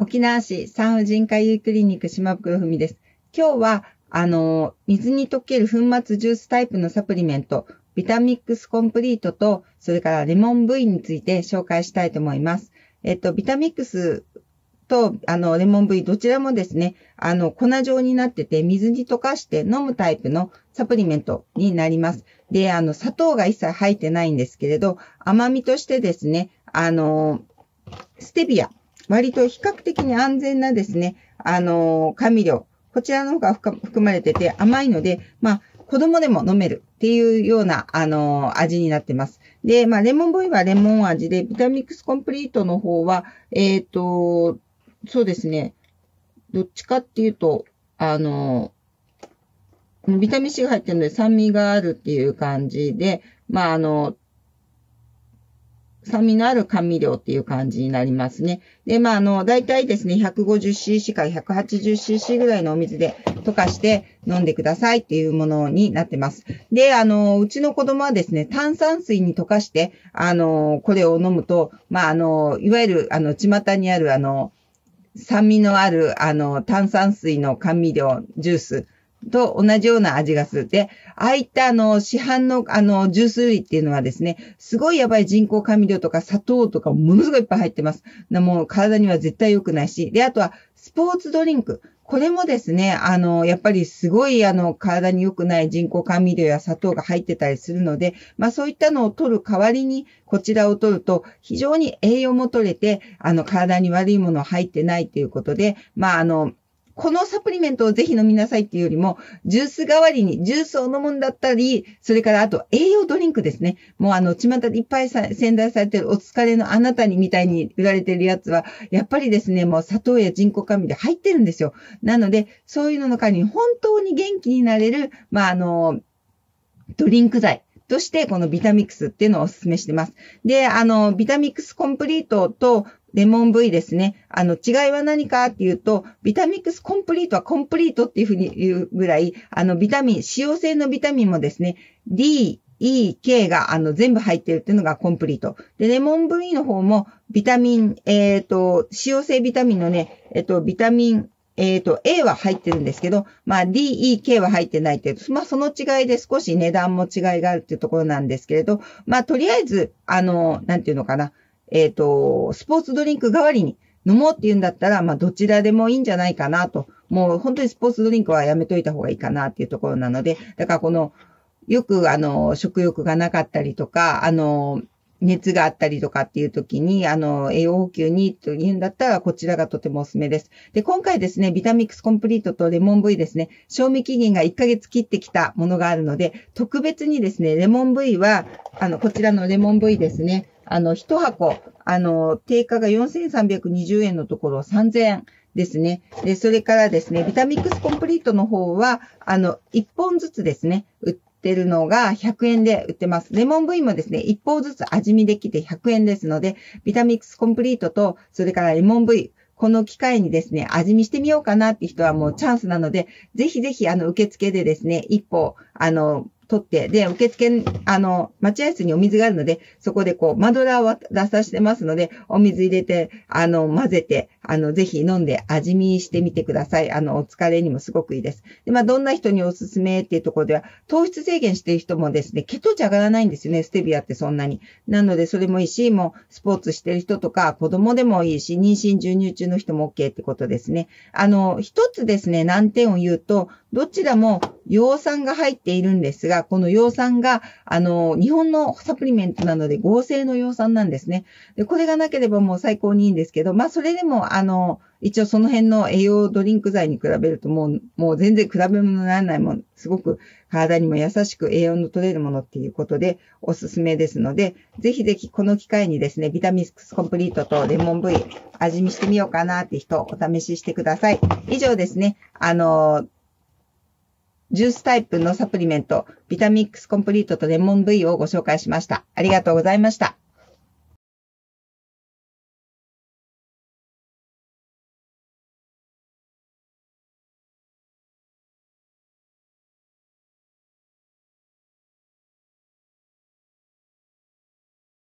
沖縄市産婦人科医クリニック島袋文です。今日は、水に溶ける粉末ジュースタイプのサプリメント、ビタミックスコンプリートと、それからレモン V について紹介したいと思います。ビタミックスと、レモン V どちらもですね、粉状になってて、水に溶かして飲むタイプのサプリメントになります。で、砂糖が一切入ってないんですけれど、甘みとしてですね、ステビア。割と比較的に安全なですね、甘味料。こちらの方が含まれてて甘いので、子供でも飲めるっていうような、味になってます。で、レモン V はレモン味で、ビタミックスコンプリートの方は、そうですね、どっちかっていうと、ビタミン C が入ってるので酸味があるっていう感じで、酸味のある甘味料っていう感じになりますね。で、だいたいですね、150cc から 180cc ぐらいのお水で溶かして飲んでくださいっていうものになってます。で、うちの子供はですね、炭酸水に溶かして、これを飲むと、いわゆる、巷にある、酸味のある、炭酸水の甘味料、ジュース、と同じような味がする。で、ああいった市販のジュース類っていうのはですね、すごいやばい人工甘味料とか砂糖とかものすごいいっぱい入ってます。もう体には絶対良くないし。で、あとはスポーツドリンク。これもですね、やっぱりすごい体に良くない人工甘味料や砂糖が入ってたりするので、そういったのを取る代わりにこちらを取ると非常に栄養も取れて、体に悪いもの入ってないということで、このサプリメントをぜひ飲みなさいっていうよりも、ジュース代わりにジュースを飲むんだったり、それからあと栄養ドリンクですね。もう巷でいっぱい宣伝されてるお疲れのあなたにみたいに売られてるやつは、やっぱりですね、もう砂糖や人工甘味料入ってるんですよ。なので、そういうのの代わりに本当に元気になれる、ドリンク剤。として、このビタミックスっていうのをお勧めしてます。で、ビタミックスコンプリートとレモン V ですね。違いは何かっていうと、ビタミックスコンプリートはコンプリートっていうふうに言うぐらい、ビタミン、使用性のビタミンもですね、D、E、K が全部入ってるっていうのがコンプリート。で、レモン V の方もビタミン、使用性ビタミンのね、ビタミン、A は入ってるんですけど、D、E、K は入ってないっていう、その違いで少し値段も違いがあるっていうところなんですけれど、とりあえず、なんていうのかな、スポーツドリンク代わりに飲もうっていうんだったら、どちらでもいいんじゃないかなと。もう本当にスポーツドリンクはやめといた方がいいかなっていうところなので、だからよく食欲がなかったりとか、熱があったりとかっていう時に、栄養補給にというんだったら、こちらがとてもおすすめです。で、今回ですね、ビタミックスコンプリートとレモン V ですね、賞味期限が1ヶ月切ってきたものがあるので、特別にですね、レモン V は、こちらのレモン V ですね、一箱、定価が4320円のところ3000円ですね。で、それからですね、ビタミックスコンプリートの方は、1本ずつですね、売ってるのが100円で売ってます。レモン V もですね、1本ずつ味見できて100円ですので、ビタミックスコンプリートと、それからレモン V、この機会にですね、味見してみようかなって人はもうチャンスなので、ぜひぜひ受付でですね、一歩、取って、で、受付、待合室にお水があるので、そこでマドラーを出させてますので、お水入れて、混ぜて、ぜひ飲んで味見してみてください。お疲れにもすごくいいです。で、どんな人におすすめっていうところでは、糖質制限している人もですね、血糖値上がらないんですよね、ステビアってそんなに。なので、それもいいし、もう、スポーツしてる人とか、子供でもいいし、妊娠授乳中の人も OK ってことですね。一つですね、難点を言うと、どちらも葉酸が入っているんですが、この葉酸が、日本のサプリメントなので合成の葉酸なんですね。で、これがなければもう最高にいいんですけど、それでも、一応その辺の栄養ドリンク剤に比べるともう全然比べ物にならないもん、すごく体にも優しく栄養の取れるものっていうことでおすすめですので、ぜひぜひこの機会にですね、ビタミックスコンプリートとレモン V 味見してみようかなって人、お試ししてください。以上ですね、ジュースタイプのサプリメント、ビタミックスコンプリートとレモン V をご紹介しました。ありがとうございました。